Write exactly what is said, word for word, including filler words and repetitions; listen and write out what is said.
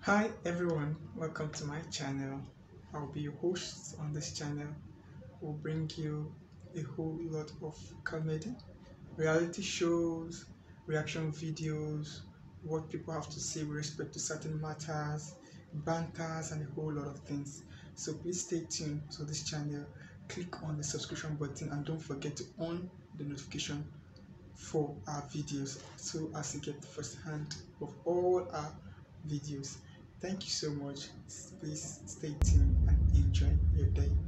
Hi everyone, welcome to my channel. I'll be your host on this channel. Will bring you a whole lot of comedy, reality shows, reaction videos, what people have to say with respect to certain matters, banters, and a whole lot of things. So please stay tuned to this channel. Click on the subscription button and don't forget to on the notification for our videos so as you get the first hand of all our videos. Thank you so much. Please stay tuned and enjoy your day.